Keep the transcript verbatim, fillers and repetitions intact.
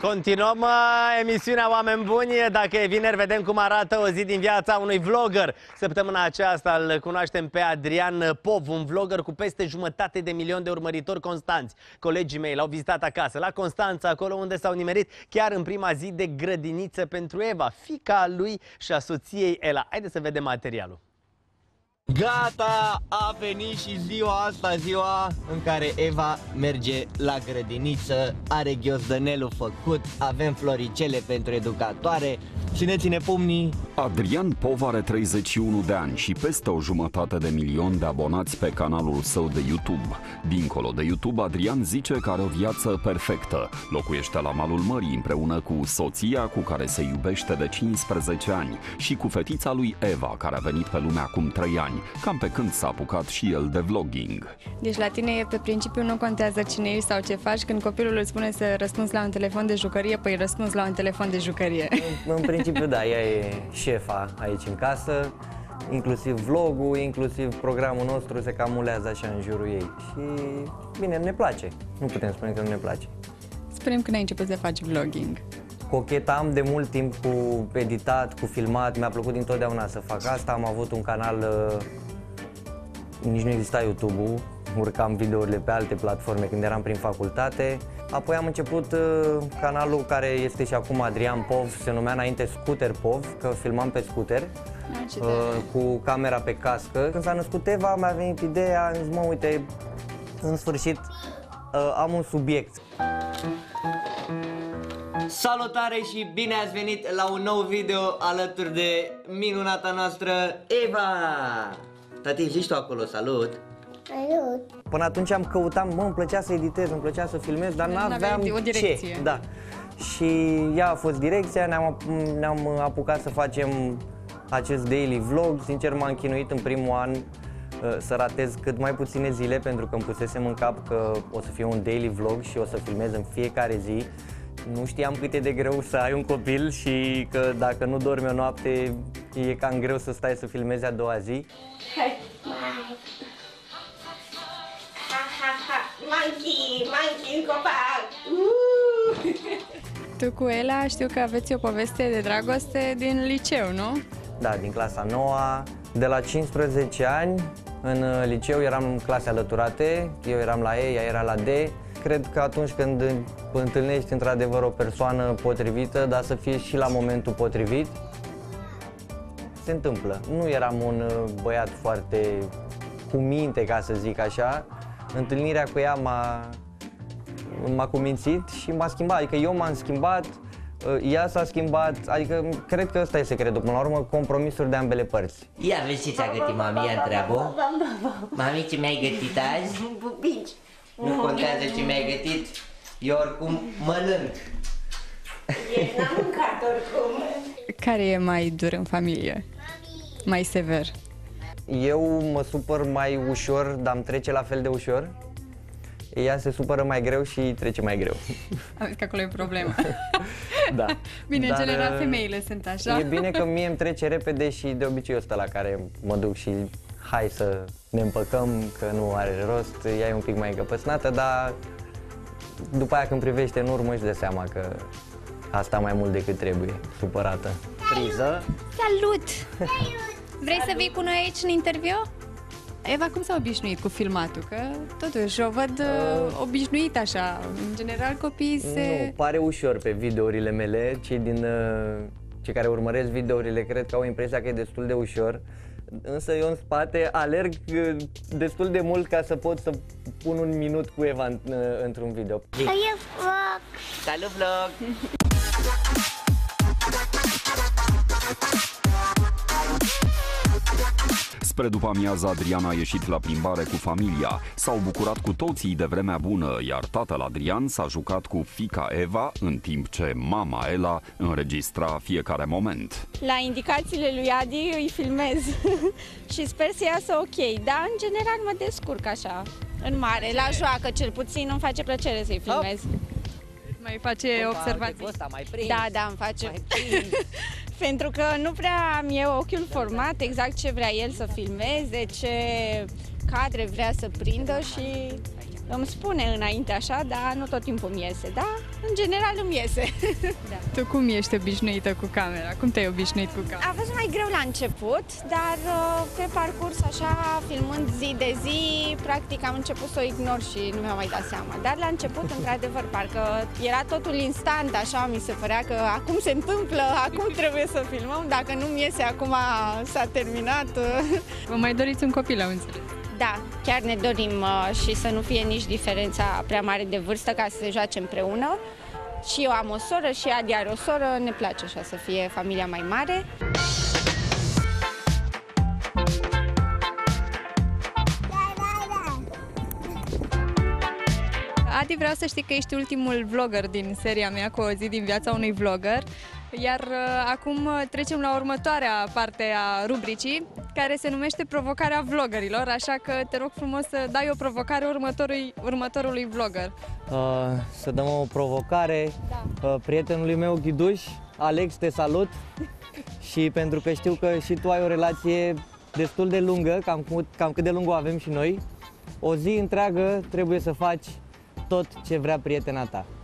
Continuăm uh, emisiunea Oameni Buni. Dacă e vineri, vedem cum arată o zi din viața unui vlogger. Săptămâna aceasta îl cunoaștem pe Adrian Pov, un vlogger cu peste jumătate de milion de urmăritori constanți. Colegii mei l-au vizitat acasă, la Constanța, acolo unde s-au nimerit chiar în prima zi de grădiniță pentru Eva, fiica lui și a soției Ela. Haideți să vedem materialul. Gata, a venit și ziua asta, ziua în care Eva merge la grădiniță, are ghiozdănelul făcut, avem floricele pentru educatoare. Țineți-ne pumnii! Adrian Pov are treizeci și unu de ani și peste o jumătate de milion de abonați pe canalul său de YouTube. Dincolo de YouTube, Adrian zice că are o viață perfectă. Locuiește la malul mării împreună cu soția, cu care se iubește de cincisprezece ani, și cu fetița lui Eva, care a venit pe lume acum trei ani, cam pe când s-a apucat și el de vlogging. Deci la tine e pe principiu, nu contează cine ești sau ce faci. Când copilul îți spune să răspunzi la un telefon de jucărie, păi răspunzi la un telefon de jucărie. În, în principiu, da, ea e șefa aici în casă, inclusiv vlogul, inclusiv programul nostru se camulează așa în jurul ei. Și bine, ne place, nu putem spune că nu ne place. Spune-mi când ai început să faci vlogging. Cochetam de mult timp cu editat, cu filmat, mi-a plăcut dintotdeauna să fac asta. Am avut un canal, uh, nici nu exista YouTube-ul, urcam videourile pe alte platforme când eram prin facultate. Apoi am început uh, canalul care este și acum Adrian Pov, se numea înainte Scooter Pov, că filmam pe scooter, uh, cu camera pe cască. Când s-a născut Eva, mi-a venit ideea, am zis, mă, uite, în sfârșit uh, am un subiect. Salutare și bine ați venit la un nou video alături de minunata noastră Eva! Tati, zici tu acolo, salut! Salut! Până atunci am căutat, mă, îmi plăcea să editez, îmi plăcea să filmez, dar n-aveam ce. Da. Și ea a fost direcția, ne-am ne-am apucat să facem acest daily vlog. Sincer, m-am chinuit în primul an să ratez cât mai puține zile, pentru că îmi pusesem în cap că o să fie un daily vlog și o să filmez în fiecare zi. Nu știam cât e de greu să ai un copil și că dacă nu dormi o noapte e cam greu să stai să filmezi a doua zi. Hai, mai! Ha, ha, ha! Monkey! Monkey, copac! Uh! Tu cu Ela știu că aveți o poveste de dragoste din liceu, nu? Da, din clasa nouă, de la cincisprezece ani. În liceu eram în clase alăturate, eu eram la E, ea era la D. Cred că atunci când întâlnești într-adevăr o persoană potrivită, dar să fie și la momentul potrivit, se întâmplă. Nu eram un băiat foarte cu minte, ca să zic așa. Întâlnirea cu ea m-a m-a cumințit și m-a schimbat. Adică eu m-am schimbat, ea s-a schimbat, adică cred că ăsta e secretul. Până la urmă, compromisuri de ambele părți. Ia vezi ce ți-a gătit mami, ia întreabă. Mami, ce mi-ai gătit azi? Pupici! Nu contează ce mi-ai gătit, eu oricum mănânc. N-am mâncat oricum. Care e mai dur în familie? Mai sever? Eu mă supăr mai ușor, dar îmi trece la fel de ușor. Ea se supără mai greu și trece mai greu. Aveți că acolo e problema. Da. Bine, Dar, în general femeile sunt așa. E bine că mie îmi trece repede și de obicei ăsta la care mă duc și hai să ne împăcăm, că nu are rost. Ea e un pic mai încăpățânată, dar după aia când privește în urmă își dă seama că asta mai mult decât trebuie, supărată. Priză. Salut! Vrei să vii cu noi aici în interviu? Eva, cum s-a obișnuit cu filmatul? Că totuși o văd uh, obișnuit așa. În general copiii se... Nu, pare ușor pe videourile mele. Cei din uh, cei care urmăresc videourile cred că au impresia că e destul de ușor. Însă eu în spate alerg uh, destul de mult ca să pot să pun un minut cu Eva în, uh, într-un video. Salut, vlog! Salut, vlog! Spre după amiază, Adrian a ieșit la plimbare cu familia. S-au bucurat cu toții de vremea bună, iar tatăl Adrian s-a jucat cu fiica Eva, în timp ce mama Ela înregistra fiecare moment. La indicațiile lui Adi îi filmez și sper să iasă ok, dar în general mă descurc așa, în mare, la joacă cel puțin îmi face plăcere să-i filmez. Mai face observații. Ăsta, mai prins. Da, da, îmi face. Pentru că nu prea am eu ochiul format exact ce vrea el să filmeze, ce cadre vrea să prindă și Îmi spune înainte așa, dar nu tot timpul îmi iese, dar în general îmi iese. Da. Tu cum ești obișnuită cu camera? Cum te-ai obișnuit cu camera? A fost mai greu la început, dar pe parcurs, așa, filmând zi de zi, practic am început să o ignor și nu mi-am mai dat seama. Dar la început, într-adevăr, parcă era totul instant, așa, mi se părea că acum se întâmplă, acum trebuie să filmăm, dacă nu-mi iese, acum s-a terminat. Vă mai doriți un copil, am înțeles? Da, chiar ne dorim uh, și să nu fie nici diferența prea mare de vârstă ca să se joace împreună. Și eu am o soră și Adi are o soră, ne place așa să fie familia mai mare. Adi, vreau să știi că ești ultimul vlogger din seria mea cu o zi din viața unui vlogger. Iar uh, acum trecem la următoarea parte a rubricii, care se numește Provocarea vloggerilor, așa că te rog frumos să dai o provocare următorului, următorului vlogger. Uh, să dăm o provocare da. uh, prietenului meu Ghiduș. Alex, te salut! Și pentru că știu că și tu ai o relație destul de lungă, cam, cam cât de lungă o avem și noi, o zi întreagă trebuie să faci tot ce vrea prietena ta.